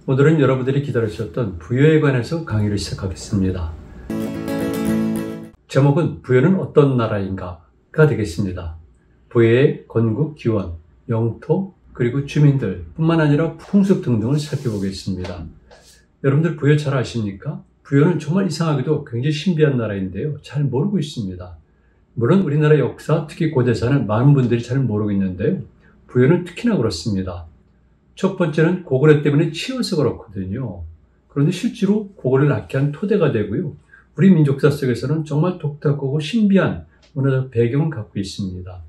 오늘은 여러분들이 기다리셨던 부여에 관해서 강의를 시작하겠습니다. 제목은 부여는 어떤 나라인가가 되겠습니다. 부여의 건국 기원, 영토, 그리고 주민들 뿐만 아니라 풍습 등등을 살펴보겠습니다. 여러분들 부여 잘 아십니까? 부여는 정말 이상하게도 굉장히 신비한 나라인데요. 잘 모르고 있습니다. 물론 우리나라 역사, 특히 고대사는 많은 분들이 잘 모르고 있는데요. 부여는 특히나 그렇습니다. 첫 번째는 고구려 때문에 치여서 그렇거든요. 그런데 실제로 고구려를 낳게 한 토대가 되고요. 우리 민족사 속에서는 정말 독특하고 신비한 문화적 배경을 갖고 있습니다.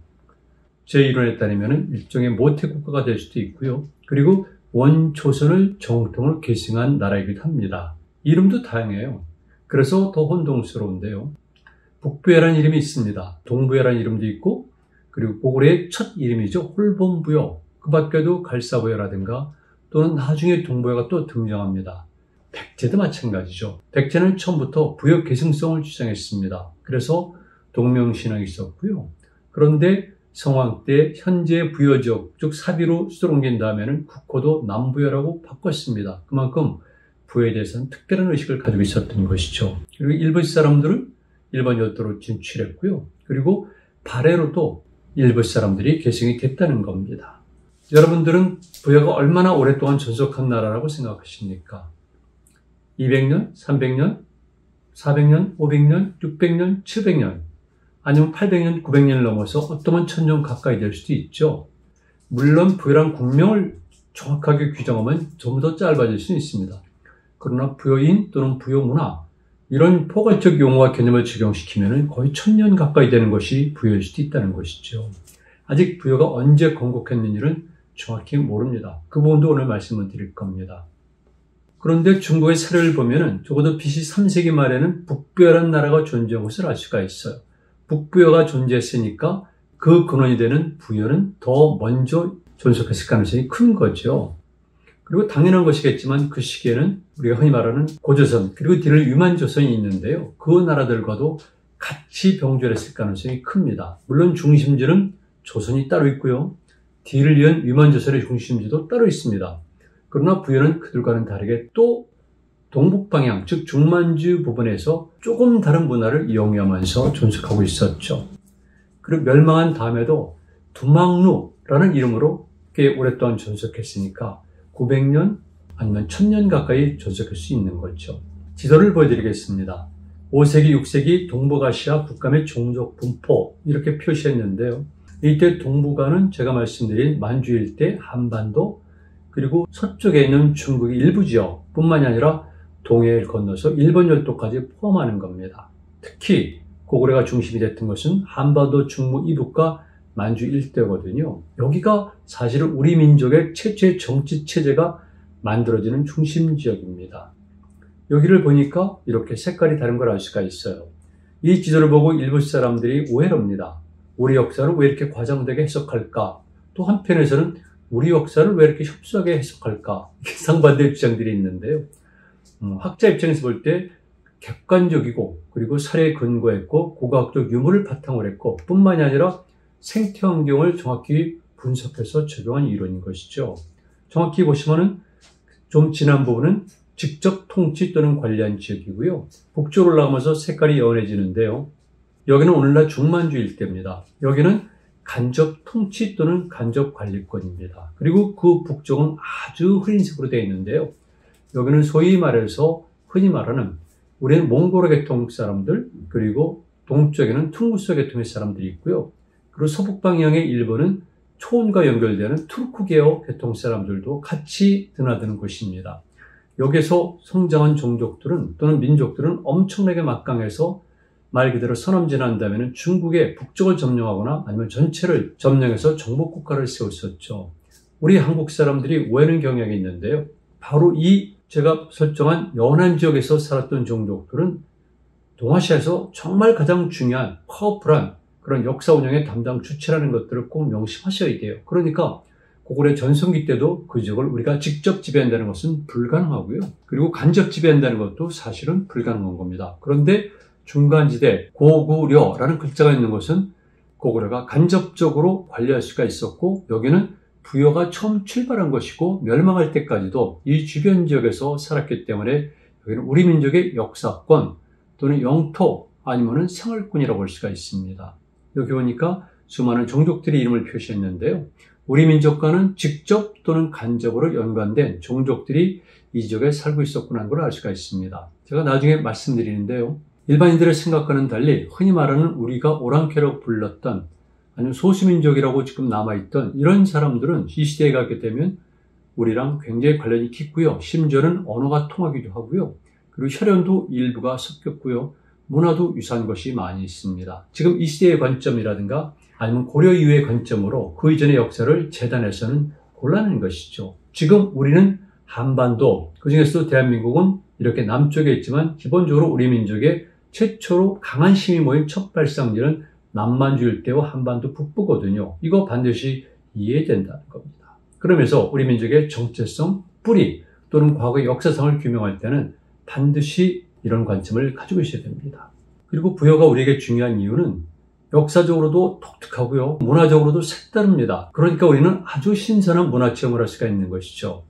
제 이론에 따르면 일종의 모태국가가 될 수도 있고요. 그리고 원초선을 정통을 계승한 나라이기도 합니다. 이름도 다양해요. 그래서 더 혼동스러운데요. 북부여라는 이름이 있습니다. 동부여라는 이름도 있고, 그리고 고구려의 첫 이름이죠. 홀본부여. 그 밖에도 갈사부여라든가 또는 나중에 동부여가 또 등장합니다. 백제도 마찬가지죠. 백제는 처음부터 부여 계승성을 주장했습니다. 그래서 동명신앙이 있었고요. 그런데 성왕 때 현재 부여지역, 즉 사비로 수도를 옮긴 다음에는 국호도 남부여라고 바꿨습니다. 그만큼 부여에 대해서는 특별한 의식을 가지고 있었던 것이죠. 그리고 일본 사람들은 일본 열도로 진출했고요. 그리고 발해로도 일본 사람들이 계승이 됐다는 겁니다. 여러분들은 부여가 얼마나 오랫동안 존속한 나라라고 생각하십니까? 200년, 300년, 400년, 500년, 600년, 700년, 아니면 800년, 900년을 넘어서 어떠면 1000년 가까이 될 수도 있죠. 물론 부여란 국명을 정확하게 규정하면 좀 더 짧아질 수는 있습니다. 그러나 부여인 또는 부여문화, 이런 포괄적 용어와 개념을 적용시키면 거의 1000년 가까이 되는 것이 부여일 수도 있다는 것이죠. 아직 부여가 언제 건국했는지는 정확히 모릅니다. 그 부분도 오늘 말씀을 드릴 겁니다. 그런데 중국의 사례를 보면 적어도 BC 3세기 말에는 북부여라는 나라가 존재한 것을 알 수가 있어요. 북부여가 존재했으니까 그 근원이 되는 부여는 더 먼저 존속했을 가능성이 큰 거죠. 그리고 당연한 것이겠지만 그 시기에는 우리가 흔히 말하는 고조선 그리고 뒤를 유만조선이 있는데요. 그 나라들과도 같이 병존했을 가능성이 큽니다. 물론 중심지는 조선이 따로 있고요. 뒤를 이은 유만조선의 중심지도 따로 있습니다. 그러나 부여는 그들과는 다르게 또 동북방향, 즉 중만주 부분에서 조금 다른 문화를 이용하면서 존속하고 있었죠. 그리고 멸망한 다음에도 두망루라는 이름으로 꽤 오랫동안 존속했으니까 900년 아니면 1000년 가까이 존속할 수 있는 거죠. 지도를 보여드리겠습니다. 5세기, 6세기 동북아시아 북감의 종족 분포 이렇게 표시했는데요. 이때 동북아는 제가 말씀드린 만주 일대, 한반도, 그리고 서쪽에 있는 중국의 일부 지역 뿐만이 아니라 동해를 건너서 일본 열도까지 포함하는 겁니다. 특히 고구려가 중심이 됐던 것은 한반도 중부 이북과 만주 일대거든요. 여기가 사실은 우리 민족의 최초의 정치 체제가 만들어지는 중심 지역입니다. 여기를 보니까 이렇게 색깔이 다른 걸 알 수가 있어요. 이 지도를 보고 일본 사람들이 오해를 합니다. 우리 역사를 왜 이렇게 과장되게 해석할까? 또 한편에서는 우리 역사를 왜 이렇게 협소하게 해석할까? 이렇게 상반된 주장들이 있는데요. 학자 입장에서 볼 때 객관적이고 그리고 사례에 근거했고 고고학적 유무를 바탕으로 했고 뿐만이 아니라 생태 환경을 정확히 분석해서 적용한 이론인 것이죠. 정확히 보시면은 좀 지난 부분은 직접 통치 또는 관리한 지역이고요. 북쪽으로 올라가면서 색깔이 연해지는데요. 여기는 오늘날 중만주 일대입니다. 여기는 간접 통치 또는 간접 관리권입니다. 그리고 그 북쪽은 아주 흐린색으로 되어 있는데요. 여기는 소위 말해서 흔히 말하는 우리는 몽골어 계통 사람들, 그리고 동쪽에는 퉁구스 계통의 사람들이 있고요. 그리고 서북 방향의 일본은 초원과 연결되는 투르크 계어 계통 사람들도 같이 드나드는 곳입니다. 여기서 성장한 종족들은 또는 민족들은 엄청나게 막강해서 말 그대로 선험진한다면 중국의 북쪽을 점령하거나 아니면 전체를 점령해서 정복국가를 세웠었죠. 우리 한국 사람들이 오해하는 경향이 있는데요. 바로 이 제가 설정한 연안 지역에서 살았던 종족들은 동아시아에서 정말 가장 중요한 파워풀한 그런 역사 운영의 담당 주체라는 것들을 꼭 명심하셔야 돼요. 그러니까 고구려 전성기 때도 그 지역을 우리가 직접 지배한다는 것은 불가능하고요. 그리고 간접 지배한다는 것도 사실은 불가능한 겁니다. 그런데 중간지대 고구려라는 글자가 있는 것은 고구려가 간접적으로 관리할 수가 있었고 여기는 부여가 처음 출발한 것이고 멸망할 때까지도 이 주변 지역에서 살았기 때문에 여기는 우리 민족의 역사권 또는 영토 아니면은 생활권이라고 볼 수가 있습니다. 여기 보니까 수많은 종족들의 이름을 표시했는데요. 우리 민족과는 직접 또는 간접으로 연관된 종족들이 이 지역에 살고 있었구나 하는 걸 알 수가 있습니다. 제가 나중에 말씀드리는데요. 일반인들의 생각과는 달리 흔히 말하는 우리가 오랑캐라고 불렀던 아니면 소수민족이라고 지금 남아있던 이런 사람들은 이 시대에 가게 되면 우리랑 굉장히 관련이 깊고요. 심지어는 언어가 통하기도 하고요. 그리고 혈연도 일부가 섞였고요. 문화도 유사한 것이 많이 있습니다. 지금 이 시대의 관점이라든가 아니면 고려 이후의 관점으로 그 이전의 역사를 재단해서는 곤란한 것이죠. 지금 우리는 한반도, 그중에서도 대한민국은 이렇게 남쪽에 있지만 기본적으로 우리 민족의 최초로 강한 힘이 모인 첫 발상지는 남만주 일대와 한반도 북부거든요. 이거 반드시 이해해야 된다는 겁니다. 그러면서 우리 민족의 정체성, 뿌리 또는 과거의 역사상을 규명할 때는 반드시 이런 관점을 가지고 있어야 됩니다. 그리고 부여가 우리에게 중요한 이유는 역사적으로도 독특하고요. 문화적으로도 색다릅니다. 그러니까 우리는 아주 신선한 문화 체험을 할 수가 있는 것이죠.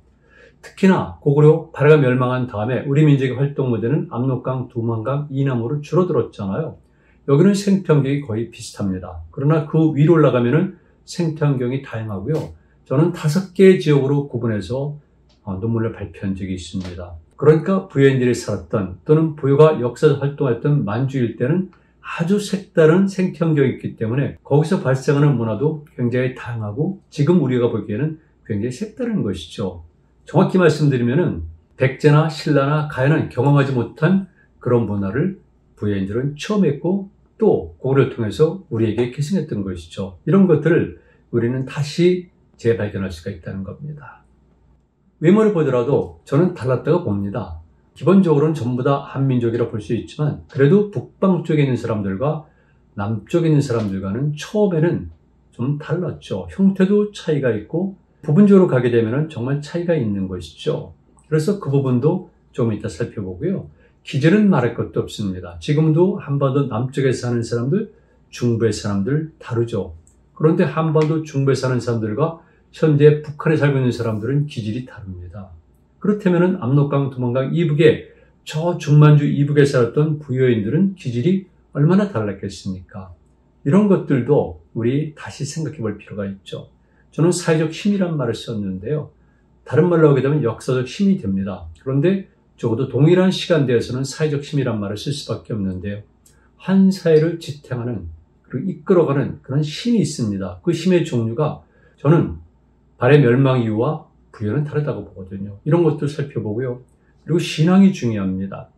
특히나 고구려 발해가 멸망한 다음에 우리 민족의 활동 무대는 압록강, 두만강, 이남으로 줄어들었잖아요. 여기는 생태환경이 거의 비슷합니다. 그러나 그 위로 올라가면은 생태환경이 다양하고요. 저는 5개의 지역으로 구분해서 논문을 발표한 적이 있습니다. 그러니까 부여인들이 살았던 또는 부여가 역사적 활동했던 만주 일대는 아주 색다른 생태환경이 있기 때문에 거기서 발생하는 문화도 굉장히 다양하고 지금 우리가 보기에는 굉장히 색다른 것이죠. 정확히 말씀드리면은 백제나 신라나 가야는 경험하지 못한 그런 문화를 부여인들은 체험했고 또 고구려를 통해서 우리에게 계승했던 것이죠. 이런 것들을 우리는 다시 재발견할 수가 있다는 겁니다. 외모를 보더라도 저는 달랐다고 봅니다. 기본적으로는 전부 다 한민족이라 볼 수 있지만 그래도 북방 쪽에 있는 사람들과 남쪽에 있는 사람들과는 처음에는 좀 달랐죠. 형태도 차이가 있고 부분적으로 가게 되면 정말 차이가 있는 것이죠. 그래서 그 부분도 좀 이따 살펴보고요. 기질은 말할 것도 없습니다. 지금도 한반도 남쪽에 사는 사람들, 중부에 사람들 다르죠. 그런데 한반도 중부에 사는 사람들과 현재 북한에 살고 있는 사람들은 기질이 다릅니다. 그렇다면 압록강, 두만강 이북에 저 중만주 이북에 살았던 부여인들은 기질이 얼마나 달랐겠습니까? 이런 것들도 우리 다시 생각해 볼 필요가 있죠. 저는 사회적 힘이란 말을 썼는데요. 다른 말로 하게 되면 역사적 힘이 됩니다. 그런데 적어도 동일한 시간대에서는 사회적 힘이란 말을 쓸 수밖에 없는데요. 한 사회를 지탱하는 그리고 이끌어가는 그런 힘이 있습니다. 그 힘의 종류가 저는 발해 멸망 이후와 부여는 다르다고 보거든요. 이런 것들 살펴보고요. 그리고 신앙이 중요합니다.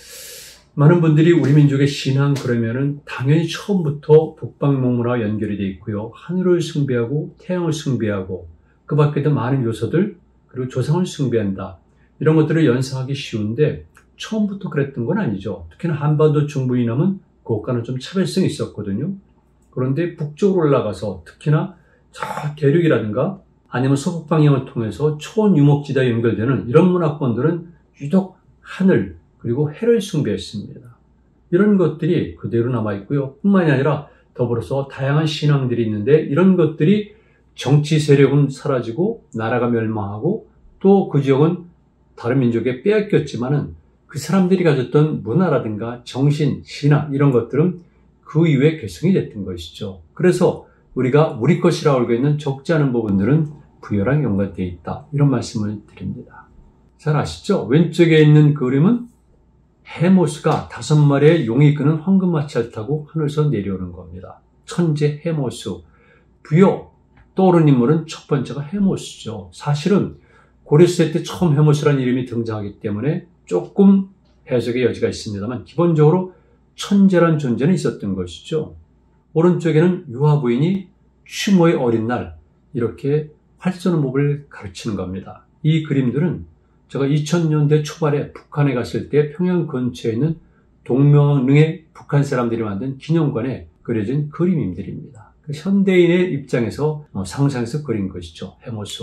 많은 분들이 우리 민족의 신앙 그러면은 당연히 처음부터 북방목문화와 연결이 되어 있고요. 하늘을 숭배하고 태양을 숭배하고 그 밖에도 많은 요소들 그리고 조상을 숭배한다. 이런 것들을 연상하기 쉬운데 처음부터 그랬던 건 아니죠. 특히나 한반도 중부 이남은 그것과는 좀 차별성이 있었거든요. 그런데 북쪽으로 올라가서 특히나 저 대륙이라든가 아니면 서북 방향을 통해서 초원 유목지대에 연결되는 이런 문화권들은 유독 하늘 그리고 해를 숭배했습니다. 이런 것들이 그대로 남아있고요. 뿐만이 아니라 더불어서 다양한 신앙들이 있는데 이런 것들이 정치 세력은 사라지고 나라가 멸망하고 또 그 지역은 다른 민족에 빼앗겼지만은 그 사람들이 가졌던 문화라든가 정신, 신앙 이런 것들은 그 이후에 계승이 됐던 것이죠. 그래서 우리가 우리 것이라고 알고 있는 적지 않은 부분들은 부여랑 연관되어 있다. 이런 말씀을 드립니다. 잘 아시죠? 왼쪽에 있는 그림은 해모수가 5마리의 용이 끄는 황금마차를 타고 하늘에서 내려오는 겁니다. 천재 해모수. 부여 떠오르는 인물은 첫 번째가 해모수죠. 사실은 고려시대 때 처음 해모수라는 이름이 등장하기 때문에 조금 해석의 여지가 있습니다만 기본적으로 천재란 존재는 있었던 것이죠. 오른쪽에는 유아 부인이 추모의 어린 날 이렇게 활쏘는 법을 가르치는 겁니다. 이 그림들은 제가 2000년대 초반에 북한에 갔을 때 평양 근처에 있는 동명릉의 북한 사람들이 만든 기념관에 그려진 그림들입니다. 현대인의 입장에서 상상해서 그린 것이죠. 해모수.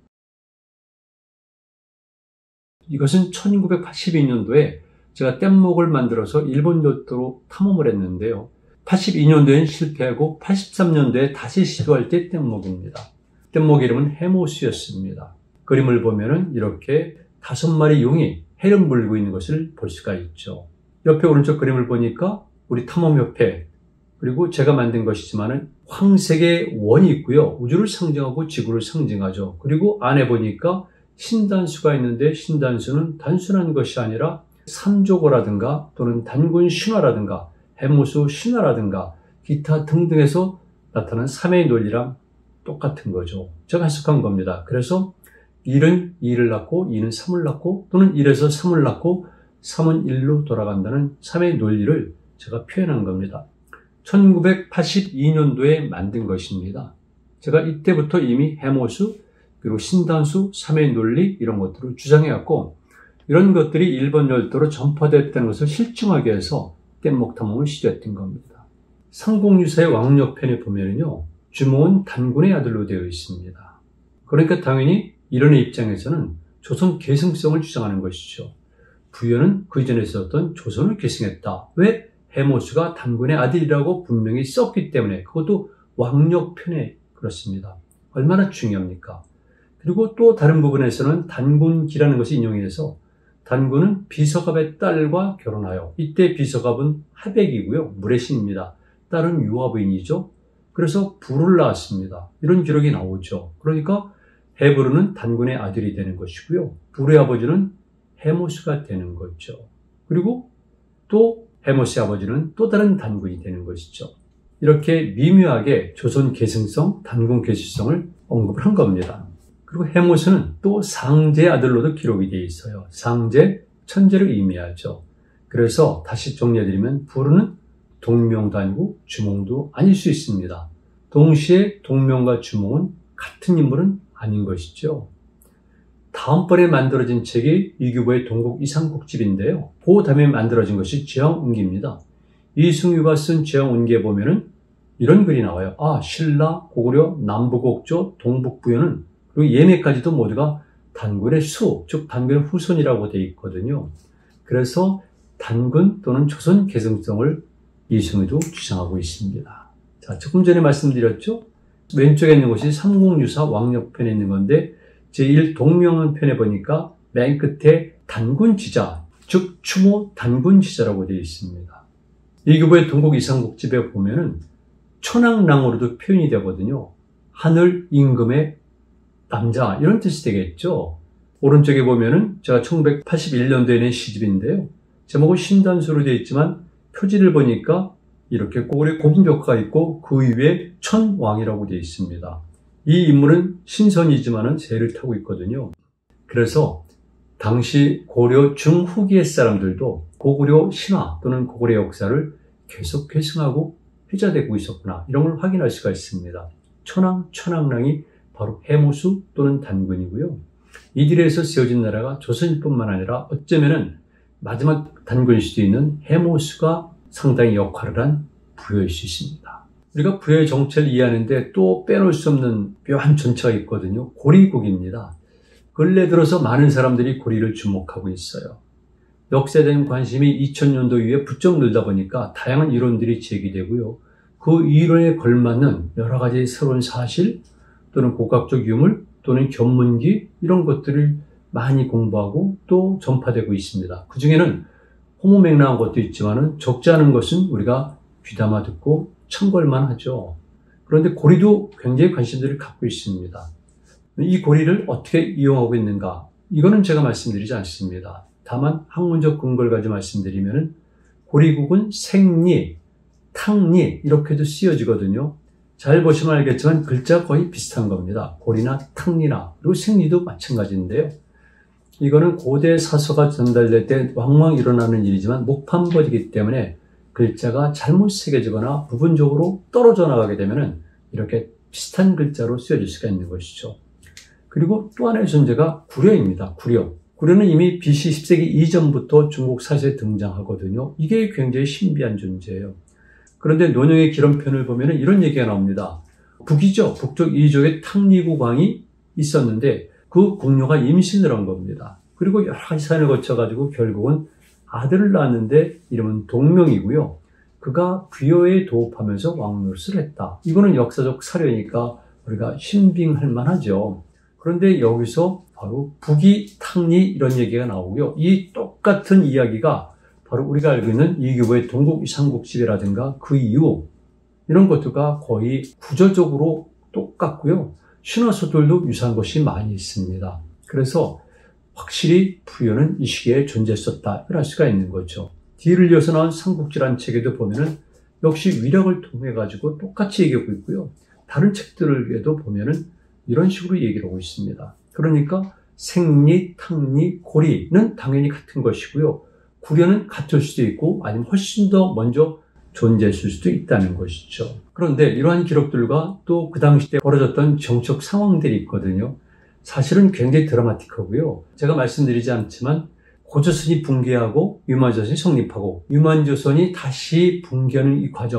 이것은 1982년도에 제가 뗏목을 만들어서 일본 요트로 탐험을 했는데요. 82년도엔 실패하고 83년도에 다시 시도할 때 뗏목입니다. 뗏목 이름은 해모수였습니다. 그림을 보면은 이렇게 5마리 용이 해를 물고 있는 것을 볼 수가 있죠. 옆에 오른쪽 그림을 보니까 우리 탐험협회 그리고 제가 만든 것이지만은 황색의 원이 있고요. 우주를 상징하고 지구를 상징하죠. 그리고 안에 보니까 신단수가 있는데 신단수는 단순한 것이 아니라 삼조고라든가 또는 단군 신화라든가 해모수 신화라든가 기타 등등에서 나타난 삼의 논리랑 똑같은 거죠. 제가 해석한 겁니다. 그래서 1은 2를 낳고 2는 3을 낳고 또는 1에서 3을 낳고 3은 1로 돌아간다는 3의 논리를 제가 표현한 겁니다. 1982년도에 만든 것입니다. 제가 이때부터 이미 해모수 그리고 신단수, 3의 논리 이런 것들을 주장해왔고 이런 것들이 일본 열도로 전파됐다는 것을 실증하기 위해서 뗏목 탐험을 시도했던 겁니다. 상공유사의 왕력편에 보면요. 주몽은 단군의 아들로 되어 있습니다. 그러니까 당연히 이런의 입장에서는 조선 계승성을 주장하는 것이죠. 부여는 그 이전에 있었던 조선을 계승했다. 왜? 해모수가 단군의 아들이라고 분명히 썼기 때문에 그것도 왕력편에 그렇습니다. 얼마나 중요합니까? 그리고 또 다른 부분에서는 단군기라는 것이 인용이 돼서 단군은 비서갑의 딸과 결혼하여 이때 비서갑은 하백이고요. 물의 신입니다. 딸은 유아부인이죠. 그래서 부를 낳았습니다. 이런 기록이 나오죠. 그러니까 해부르는 단군의 아들이 되는 것이고요. 부르의 아버지는 해모수가 되는 거죠. 그리고 또 해모수의 아버지는 또 다른 단군이 되는 것이죠. 이렇게 미묘하게 조선 계승성, 단군 계승성을 언급을 한 겁니다. 그리고 해모수는 또 상제의 아들로도 기록이 되어 있어요. 상제, 천재를 의미하죠. 그래서 다시 정리해드리면 부르는 동명도 아니고 주몽도 아닐 수 있습니다. 동시에 동명과 주몽은 같은 인물은 아닌 것이죠. 다음번에 만들어진 책이 이규보의 동국 이상국집인데요. 그 다음에 만들어진 것이 제왕운기입니다. 이승유가 쓴 제왕운기에 보면은 이런 글이 나와요. 신라, 고구려, 남부곡조, 동북부여는 그리고 예매까지도 모두가 단군의 수, 즉 단군의 후손이라고 되어 있거든요. 그래서 단군 또는 조선 계승성을 이승유도 주장하고 있습니다. 자, 조금 전에 말씀드렸죠? 왼쪽에 있는 것이 삼국유사 왕력편에 있는 건데 제1 동명은 편에 보니까 맨 끝에 단군지자, 즉 추모 단군지자라고 되어 있습니다. 이규보의 동국 이상국집에 보면은 천왕랑으로도 표현이 되거든요. 하늘 임금의 남자 이런 뜻이 되겠죠. 오른쪽에 보면은 제가 1981년도에 낸 시집인데요. 제목은 신단수로 되어 있지만 표지를 보니까 이렇게 고구려 고분벽화가 있고 그 위에 천왕이라고 되어 있습니다. 이 인물은 신선이지만은 새를 타고 있거든요. 그래서 당시 고려 중후기의 사람들도 고구려 신화 또는 고구려 역사를 계속 계승하고 회자되고 있었구나 이런 걸 확인할 수가 있습니다. 천왕, 천왕랑이 바로 해모수 또는 단군이고요. 이들에서 세워진 나라가 조선뿐만 아니라 어쩌면은 마지막 단군일 수도 있는 해모수가 상당히 역할을 한 부여일 수 있습니다. 우리가 부여의 정체를 이해하는데 또 빼놓을 수 없는 묘한 전체가 있거든요. 고리국입니다. 근래 들어서 많은 사람들이 고리를 주목하고 있어요. 역사에 대한 관심이 2000년도 이후에 부쩍 늘다 보니까 다양한 이론들이 제기되고요. 그 이론에 걸맞는 여러 가지 새로운 사실 또는 고학적 유물 또는 견문기 이런 것들을 많이 공부하고 또 전파되고 있습니다. 그 중에는 호모맹랑한 것도 있지만은 적지 않은 것은 우리가 귀담아 듣고 참고할만 하죠. 그런데 고리도 굉장히 관심들을 갖고 있습니다. 이 고리를 어떻게 이용하고 있는가? 이거는 제가 말씀드리지 않습니다. 다만 학문적 근거를 가지고 말씀드리면은 고리국은 생리, 탕리 이렇게도 쓰여지거든요. 잘 보시면 알겠지만 글자가 거의 비슷한 겁니다. 고리나 탕리나 그리고 생리도 마찬가지인데요. 이거는 고대 사서가 전달될 때 왕왕 일어나는 일이지만 목판벌이기 때문에 글자가 잘못 새겨지거나 부분적으로 떨어져 나가게 되면은 이렇게 비슷한 글자로 쓰여질 수가 있는 것이죠. 그리고 또 하나의 존재가 구려입니다. 구려. 구려는 이미 BC 10세기 이전부터 중국 사서에 등장하거든요. 이게 굉장히 신비한 존재예요. 그런데 논영의 기론편을 보면은 이런 얘기가 나옵니다. 북이죠. 북쪽 이족에 탕리국왕이 있었는데 그 공녀가 임신을 한 겁니다. 그리고 여러 가지 사연을 거쳐가지고 결국은 아들을 낳았는데 이름은 동명이고요. 그가 부여에 도읍하면서 왕노릇을 했다. 이거는 역사적 사료니까 우리가 신빙할 만하죠. 그런데 여기서 바로 북이 탕리 이런 얘기가 나오고요. 이 똑같은 이야기가 바로 우리가 알고 있는 이규보의 동국 삼국지라든가 그 이후 이런 것들과 거의 구조적으로 똑같고요. 신화서들도 유사한 것이 많이 있습니다. 그래서 확실히 부여는 이 시기에 존재했었다. 이럴 수가 있는 거죠. 뒤를 이어서 나온 삼국지라는 책에도 보면은 역시 위력을 통해 가지고 똑같이 얘기하고 있고요. 다른 책들에도 보면은 이런 식으로 얘기를 하고 있습니다. 그러니까 생리, 탕리, 고리는 당연히 같은 것이고요. 구려는 같을 수도 있고 아니면 훨씬 더 먼저 존재했을 수도 있다는 것이죠. 그런데 이러한 기록들과 또 그 당시 때 벌어졌던 정치적 상황들이 있거든요. 사실은 굉장히 드라마틱하고요. 제가 말씀드리지 않지만 고조선이 붕괴하고 유만조선이 성립하고 유만조선이 다시 붕괴하는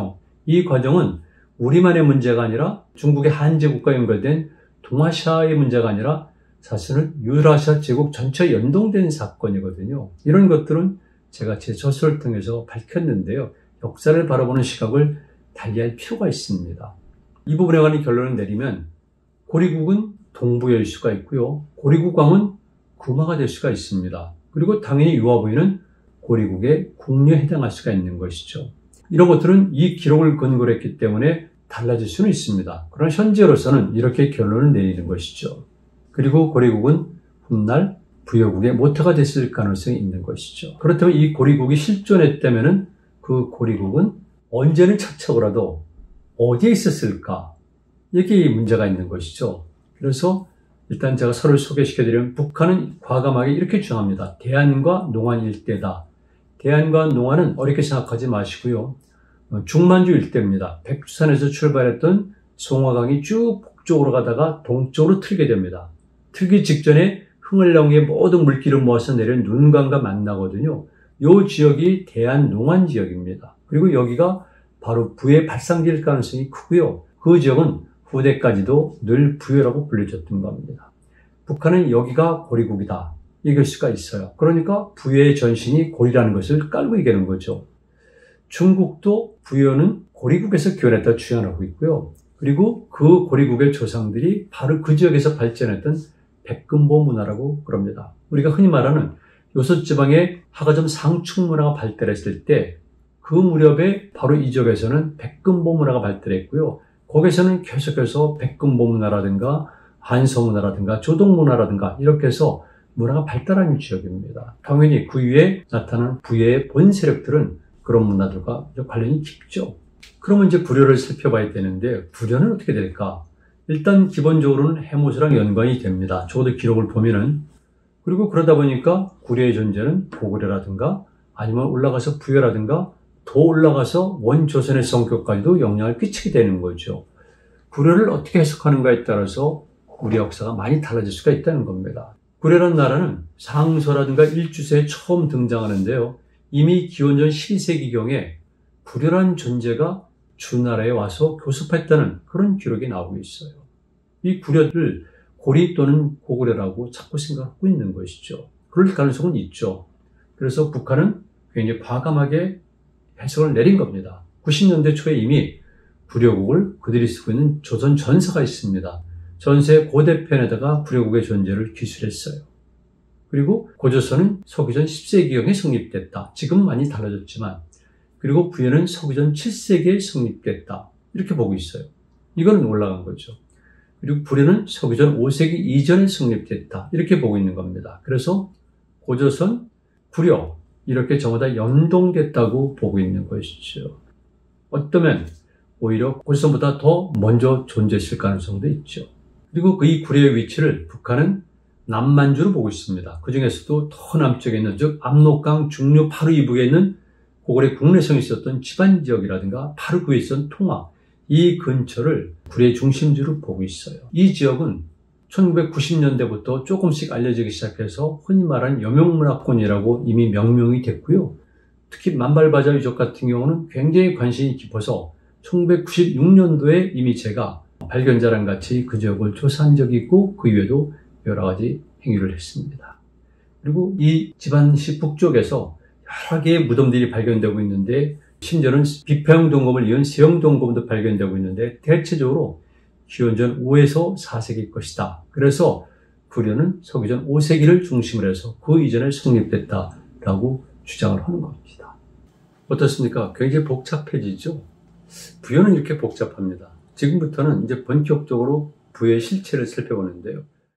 이 과정은 우리만의 문제가 아니라 중국의 한제국과 연결된 동아시아의 문제가 아니라 사실은 유라시아 제국 전체에 연동된 사건이거든요. 이런 것들은 제가 제 저서를 통해서 밝혔는데요. 역사를 바라보는 시각을 달리할 필요가 있습니다. 이 부분에 관한 결론을 내리면 고리국은 동부여일 수가 있고요. 고리국왕은 구마가 될 수가 있습니다. 그리고 당연히 유아부인은 고리국의 궁녀에 해당할 수가 있는 것이죠. 이런 것들은 이 기록을 근거로 했기 때문에 달라질 수는 있습니다. 그러나 현재로서는 이렇게 결론을 내리는 것이죠. 그리고 고리국은 훗날 부여국의 모태가 됐을 가능성이 있는 것이죠. 그렇다면 이 고리국이 실존했다면 그 고리국은 언제는 차차고라도 어디에 있었을까? 이게 문제가 있는 것이죠. 그래서 일단 제가 서를 소개시켜드리면 북한은 과감하게 이렇게 주장합니다. 대안과 농안 일대다. 대안과 농안은 어렵게 생각하지 마시고요. 중만주 일대입니다. 백두산에서 출발했던 송화강이 쭉 북쪽으로 가다가 동쪽으로 틀게 됩니다. 틀기 직전에 흥을령의 모든 물기를 모아서 내린 눈강과 만나거든요. 이 지역이 대안-농안 지역입니다. 그리고 여기가 바로 부의 발상지일 가능성이 크고요. 그 지역은 후대까지도 늘 부여라고 불려졌던 겁니다. 북한은 여기가 고리국이다. 이길 수가 있어요. 그러니까 부여의 전신이 고리라는 것을 깔고 얘기하는 거죠. 중국도 부여는 고리국에서 기원했다 주장하고 있고요. 그리고 그 고리국의 조상들이 바로 그 지역에서 발전했던 백금보 문화라고 그럽니다. 우리가 흔히 말하는 요소지방의 하가점 상축 문화가 발달했을 때 그 무렵에 바로 이 지역에서는 백금보 문화가 발달했고요. 거기서는 계속해서 백금보 문화라든가 한서 문화라든가 조동 문화라든가 이렇게 해서 문화가 발달한 지역입니다. 당연히 그 위에 나타나는 부여의 본 세력들은 그런 문화들과 관련이 깊죠. 그러면 이제 구려를 살펴봐야 되는데 구려는 어떻게 될까? 일단 기본적으로는 해모수랑 연관이 됩니다. 적어도 기록을 보면은. 그리고 그러다 보니까 구려의 존재는 고구려라든가 아니면 올라가서 부여라든가 더 올라가서 원조선의 성격까지도 영향을 끼치게 되는 거죠. 구려를 어떻게 해석하는가에 따라서 우리 역사가 많이 달라질 수가 있다는 겁니다. 구려라는 나라는 상서라든가 일주세에 처음 등장하는데요. 이미 기원전 12세기경에 구려라는 존재가 주나라에 와서 교습했다는 그런 기록이 나오고 있어요. 이 구려를 고리 또는 고구려라고 자꾸 생각하고 있는 것이죠. 그럴 가능성은 있죠. 그래서 북한은 굉장히 과감하게 해석을 내린 겁니다. 90년대 초에 이미 구려국을 그들이 쓰고 있는 조선 전서가 있습니다. 전서의 고대편에다가 구려국의 존재를 기술했어요. 그리고 고조선은 서기전 10세기경에 성립됐다. 지금 많이 달라졌지만 그리고 부여는 서기전 7세기에 성립됐다. 이렇게 보고 있어요. 이거는 올라간 거죠. 그리고 부려는 서기전 5세기 이전에 성립됐다. 이렇게 보고 있는 겁니다. 그래서 고조선, 구려 이렇게 전부 다 연동됐다고 보고 있는 것이죠. 어쩌면 오히려 고조선보다 더 먼저 존재했을 가능성도 있죠. 그리고 이 구려의 위치를 북한은 남만주로 보고 있습니다. 그 중에서도 더 남쪽에 있는 즉 압록강 중류 바로 이북에 있는 고구려 국내성이 있었던 지반지역이라든가 바로 그 위에 있었던 통화 이 근처를 구려의 중심지로 보고 있어요. 이 지역은 1990년대부터 조금씩 알려지기 시작해서 흔히 말하는 여명문화권이라고 이미 명명이 됐고요. 특히 만발바자 유적 같은 경우는 굉장히 관심이 깊어서 1996년도에 이미 제가 발견자랑 같이 그 지역을 조사한 적이 있고 그 이외에도 여러 가지 행위를 했습니다. 그리고 이 지반시 북쪽에서 여러 개의 무덤들이 발견되고 있는데 심지어는 비평 동검을 이은 세형 동검도 발견되고 있는데 대체적으로 기원전 5에서 4세기 것이다. 그래서 구려는 서기전 5세기를 중심으로 해서 그 이전에 성립됐다라고 주장을 하는 겁니다. 어떻습니까? 굉장히 복잡해지죠? 부여는 이렇게 복잡합니다. 지금부터는 이제 본격적으로 부여의 실체를 살펴보는데요.